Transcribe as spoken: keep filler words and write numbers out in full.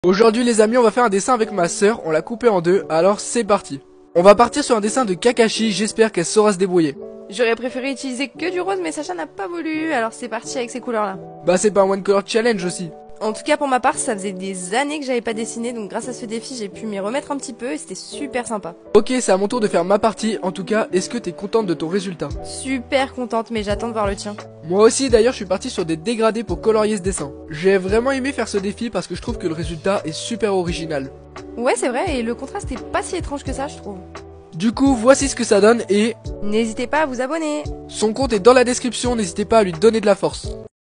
Aujourd'hui les amis, on va faire un dessin avec ma sœur, on l'a coupé en deux, alors c'est parti. On va partir sur un dessin de Kakashi, j'espère qu'elle saura se débrouiller. J'aurais préféré utiliser que du rose, mais Sacha n'a pas voulu, alors c'est parti avec ces couleurs-là. Bah c'est pas un one color challenge aussi. En tout cas pour ma part, ça faisait des années que j'avais pas dessiné, donc grâce à ce défi, j'ai pu m'y remettre un petit peu et c'était super sympa. Ok, c'est à mon tour de faire ma partie, en tout cas, est-ce que t'es contente de ton résultat? Super contente, mais j'attends de voir le tien. Moi aussi d'ailleurs, je suis parti sur des dégradés pour colorier ce dessin. J'ai vraiment aimé faire ce défi parce que je trouve que le résultat est super original. Ouais c'est vrai, et le contraste est pas si étrange que ça je trouve. Du coup, voici ce que ça donne et... N'hésitez pas à vous abonner. Son compte est dans la description, n'hésitez pas à lui donner de la force.